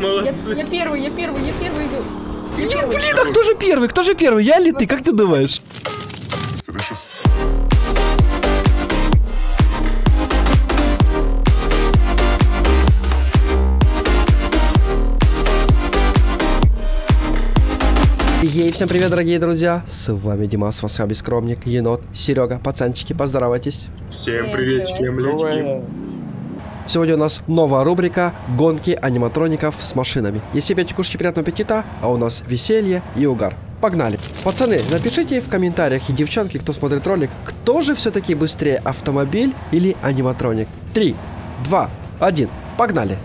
Молодцы. Я первый иду. Блин, а кто же первый? Кто же первый? Я или ты? Как ты думаешь? Ей, всем привет, дорогие друзья! С вами Димас, Васаби Скромник, Енот, Серега, пацанчики, поздоровайтесь. Всем приветики, млечки. Сегодня у нас новая рубрика «Гонки аниматроников с машинами». Если пьете кушки, приятного аппетита, а у нас веселье и угар. Погнали! Пацаны, напишите в комментариях, и девчонки, кто смотрит ролик, кто же все-таки быстрее, автомобиль или аниматроник? 3, 2, 1, погнали!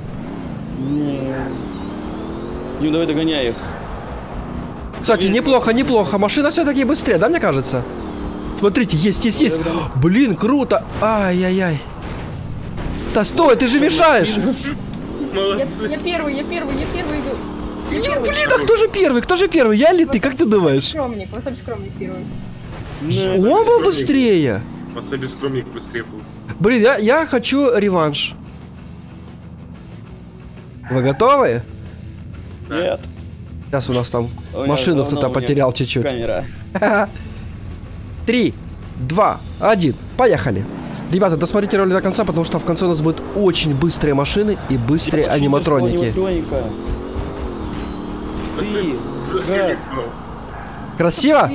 Дим, давай догоняй их. Кстати, неплохо. Машина все-таки быстрее, да, мне кажется? Смотрите, есть. Блин, круто. Ай-яй-яй. Да стой, ты же мешаешь. Молодцы. Я первый иду. Блин, а кто же первый? Я или ты? Как ты думаешь? Васаби Скромник первый. Он был быстрее. Васаби Скромник быстрее был. Блин, я хочу реванш. Вы готовы? Нет. Сейчас у нас там машину кто-то потерял чуть-чуть. Камера. 3, 2, 1, поехали. Ребята, досмотрите ролик до конца, потому что в конце у нас будут очень быстрые машины и быстрые аниматроники. Красиво?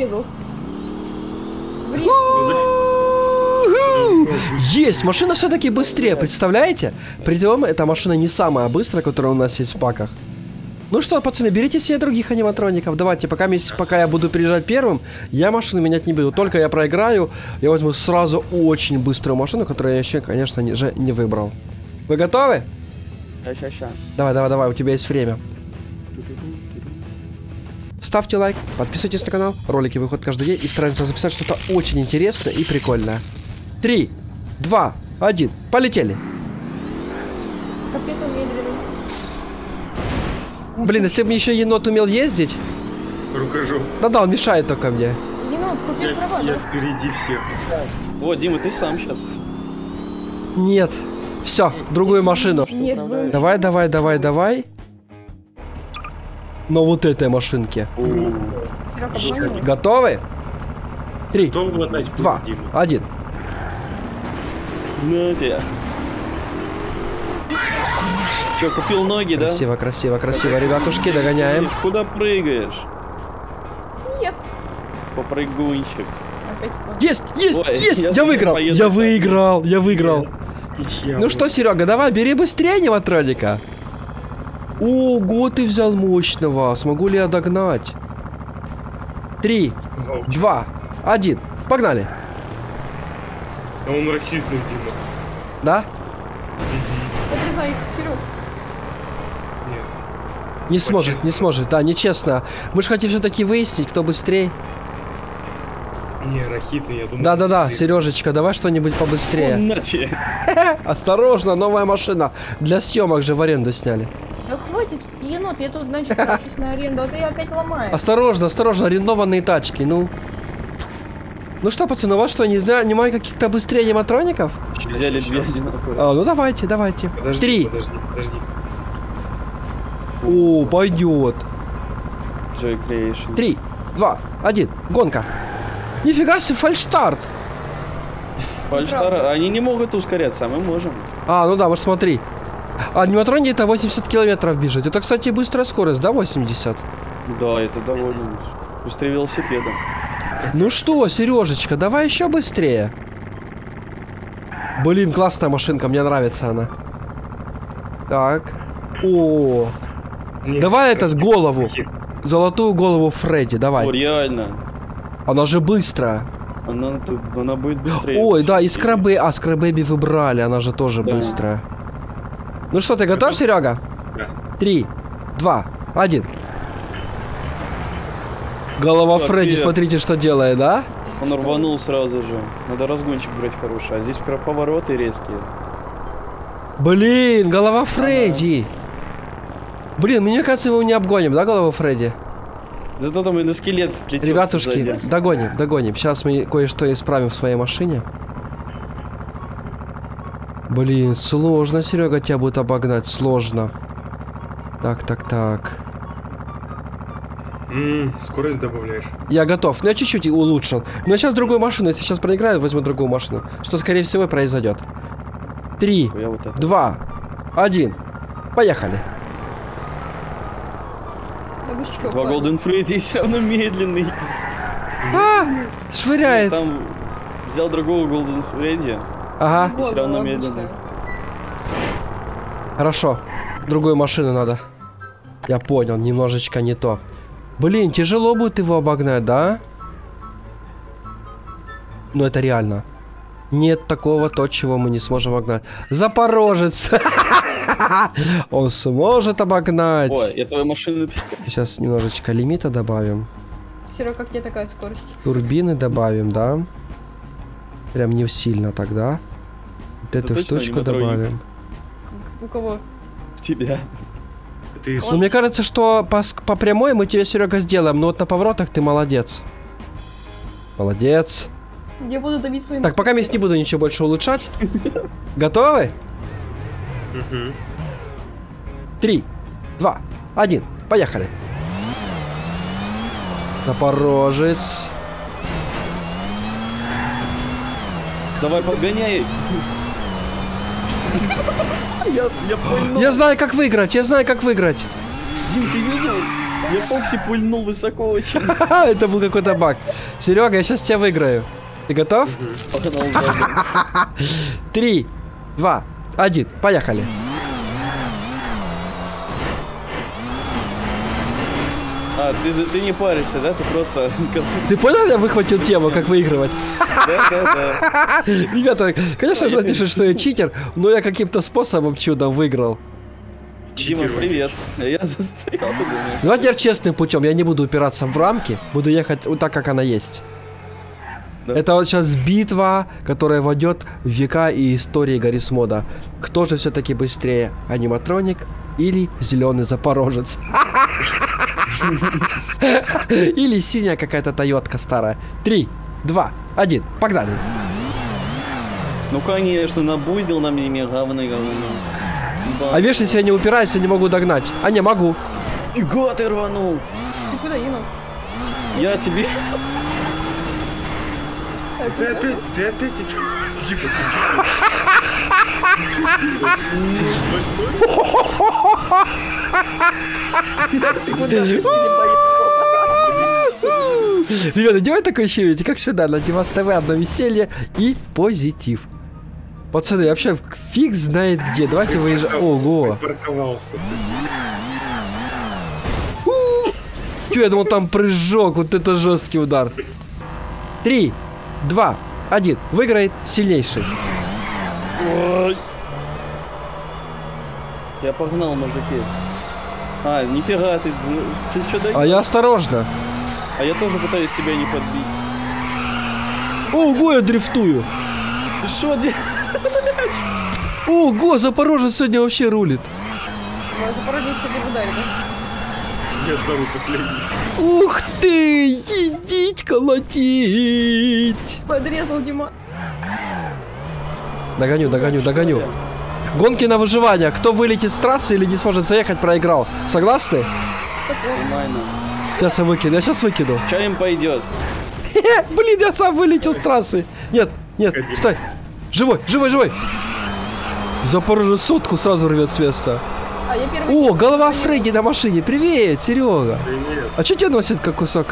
Есть, машина все-таки быстрее, представляете? Притом, эта машина не самая быстрая, которая у нас есть в паках. Ну что, пацаны, берите все других аниматроников. Давайте, пока я буду приезжать первым, я машину менять не буду. Только я проиграю, я возьму сразу очень быструю машину, которую я еще, конечно, не выбрал. Вы готовы? Ща. Давай, у тебя есть время. Ставьте лайк, подписывайтесь на канал. Ролики выходят каждый день и стараемся записать что-то очень интересное и прикольное. 3, 2, 1, полетели. Капец, он медленный. Блин, если бы мне еще енот умел ездить. Рукожоп. Да, он мешает только мне. Енот, купи права, Я да? впереди всех. О, Дима, ты сам сейчас. Нет. Все, другую машину. Нет, вы... Давай. Но вот этой машинке. Серега, обманул. Готовы? 3, Кто глотать будет, 2, Дима? 1. На тебя. Че, купил ноги, да? Красиво, ребятушки, догоняем. Куда прыгаешь? Нет. Попрыгунчик. Опять. Есть! Ой, Я выиграл! Я выиграл! Ничья Ну что, Серега, давай, бери быстрее аниматроника. Ого, ты взял мощного. Смогу ли я догнать? 3, 2, 1. Погнали. А он ракетный, Дима. Да? Отрезай их, Серег. Нет. Не сможет. Да, нечестно. Мы же хотим все-таки выяснить, кто быстрее. Не, ракетный, я думаю. Да, Сережечка, давай что-нибудь побыстрее. На тебе. Осторожно, новая машина. Для съемок же в аренду сняли. Да хватит, енот, я тут, значит, трачусь на аренду, а ты опять ломаешь. Осторожно, арендованные тачки, ну. Ну что, пацаны, у вас что, нема каких-то быстрее аниматроников? Взяли две одинаковые. Ну давайте. Подожди. 3. О, пойдет. Joy Creation. 3, 2, 1, гонка. Нифига себе, фальшстарт. Фальштара, они не могут ускоряться, а мы можем. Ну да, вот смотри. Аниматроник это 80 километров бежит. Это, кстати, быстрая скорость, да, 80? Да, это довольно быстрее велосипеда. Ну что, Сережечка, давай еще быстрее. Блин, классная машинка, мне нравится она. Так. О. Нет, Давай голову. Золотую голову Фредди, давай. О, реально. Она же быстрая. Она будет быстрее. Ой, да, и Скрабэби выбрали, она же тоже Да. быстрая. Ну что, ты готов, Серега? Да. 3, 2, 1. Голова Капец. Фредди, смотрите, что делает, да? Он рванул сразу же. Надо разгончик брать хороший. А здесь повороты резкие. Блин, голова Фредди. Блин, мне кажется, его не обгоним, да, голову Фредди? Зато там и на скелет плетется. Ребятушки, сзади. догоним. Сейчас мы кое-что исправим в своей машине. Блин, сложно, Серега, тебя будет обогнать, сложно. Так. Скорость добавляешь. Я готов. Ну, я чуть-чуть улучшил. Но сейчас другую машину. Если сейчас проиграю, возьму другую машину. Что, скорее всего, произойдет. 3, Я вот это. 2, 1. Поехали. Да вы чё, Два парень? Golden Freddy все равно медленный. Швыряет. Там взял другого Golden Freddy. Ага. Вот, всё равно обычно. медленно. Хорошо. Другую машину надо. Я понял, немножечко не то. Блин, тяжело будет его обогнать, да? Но это реально. Нет такого, то, чего мы не сможем обогнать. Запорожец! Он сможет обогнать. Ой, я твою машину... Сейчас немножечко лимита добавим. Серёг, как тебе такая скорость? Турбины добавим, да? Прям не сильно тогда. Вот эту точно штучку аниматроник? добавим. У кого? В тебя. Ты Ну, мне кажется, что по прямой мы тебе, Серега, сделаем, но вот на поворотах ты молодец. Молодец. Я буду давить своим... Так, пока я не буду ничего больше улучшать. Готовы? 3, 2, 1. Поехали. Запорожец. Давай, подгоняй. Я пульнул. Я знаю, как выиграть, я знаю, как выиграть. Дим, ты видел? Я Фокси пульнул высоко очень. Ха-ха, это был какой-то баг. Серега, я сейчас тебя выиграю. Ты готов? Погнал сзади. 3, 2, 1. Поехали. А, ты не паришься, да? Ты просто... Ты понял, я выхватил тему, как выигрывать? Да. Ребята, конечно же, пишут, что я читер, но я каким-то способом чудом выиграл. Дима, привет. Я застрял, ты думаешь? Ну, а теперь честным путем, я не буду упираться в рамки, буду ехать вот так, как она есть. Да. Это вот сейчас битва, которая войдет в века и истории Гаррисмода. Кто же все-таки быстрее, аниматроник или зеленый запорожец? Или синяя какая-то Тойотка старая. 3, 2, 1, погнали. Ну, конечно, набуздил на меня говно. А видишь, если я не упираюсь, я не могу догнать. А не, могу. Иго, ты рванул. Ты куда, Инок? Я тебе... Ты опять Типа, Ребята, давай такое ощущение, как всегда, на Димас ТВ одно веселье и позитив. Пацаны, вообще фиг знает где. Давайте выезжаем. Ого. парковался. Чё, я думал, там прыжок. Вот это жесткий удар. 3, 2, 1. Выиграет сильнейший. Ой. Я погнал, мужики. А, нифига, ты что дай? А я осторожно. А я тоже пытаюсь тебя не подбить. Ого, я дрифтую. Ты что делаешь? Ого, Запорожец сегодня вообще рулит. Запорожец сегодня в ударе, да? Я самый последний. Ух ты, едить, колотить. Подрезал Дима. Догоню. Гонки на выживание. Кто вылетит с трассы или не сможет заехать, проиграл. Согласны? Так вот. Нормально. Сейчас я выкину. С чаем пойдет. Блин, я сам вылетел с трассы. Нет, стой. Живой. Запорожец сотку сразу рвет с места. А я первый. О, голова Фредди на машине. Привет, Серега. Привет. А что тебя носит как кусок?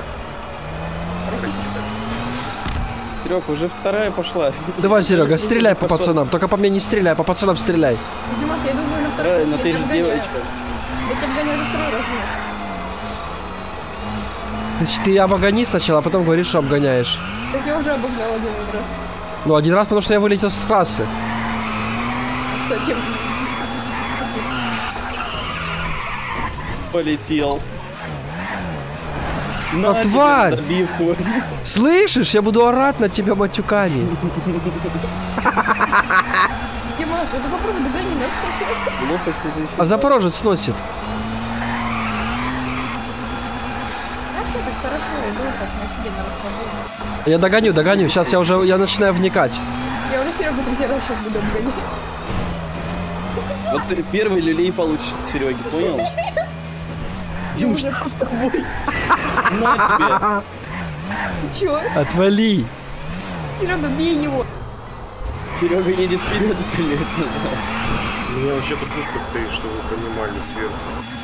Серег, уже вторая пошла. Давай, Серега, стреляй по пацанам. Только по мне не стреляй, по пацанам стреляй. Димас, я думаю, на второй Правильно, раз ты я же тебя обгоняю. девочка. Я тебя обгоняю на второй раз. Значит, ты обгони сначала, а потом говоришь, что обгоняешь. Так я уже обогнал один раз. Ну, один раз, потому что я вылетел с трассы. Кстати, Полетел. А, На тебе тварь! добивку. Слышишь, я буду орать на тебя матюками. Димас, это попробуй догони нас. Лопасть следующий. А Запорожец сносит. А все так хорошо, я думаю, так на себе на расслабоне. Я догоню. Сейчас я начинаю вникать. Я уже Серегу третий раз сейчас буду обгонять. Вот ты первый люлей получишь, Сереги, понял? Дим, что с тобой? На тебе. Чё? Отвали. Серега, бей его. Серега едет вперед и стреляет назад. У меня вообще-то пушка стоит, чтобы вы понимали, сверху.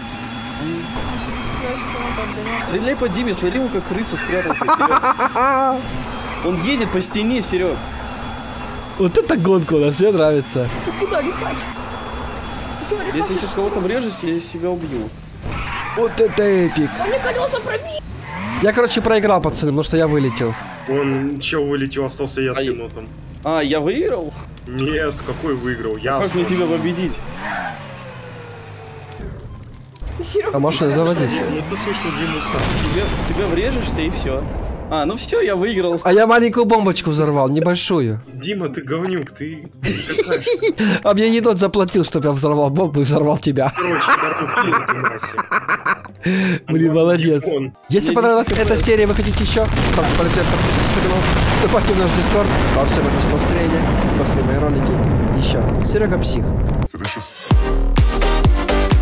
Стреляй по Диме, смотри, он как крыса спрятался. Серёг. Он едет по стене, Серег. Вот это гонка у нас, мне нравится. Ты куда лихач? Ты чего Если я лихач? сейчас кого-то врежусь, я себя убью. Вот это эпик. А мне колеса пробили. Я, короче, проиграл, пацаны, потому что я вылетел. Он чел вылетел, остался я с енотом. А, я выиграл? Нет, какой выиграл? Я Как мне тебя победить? Серега, А машина заводить. Ну ты слышал Диму сам. Тебя врежешься и все. А, ну все, я выиграл. А я маленькую бомбочку взорвал, небольшую. Дима, ты говнюк, ты катаешься. А мне енот заплатил, чтобы я взорвал бомбу и взорвал тебя. Короче, Блин, молодец. Димон. Если Я понравилась действительно эта серия, вы хотите еще, ставьте палец вверх, подписывайтесь на канал, вступайте в наш дискорд, а всем отличного настроения, посмотрите мои ролики, еще. Серега Псих. Delicious.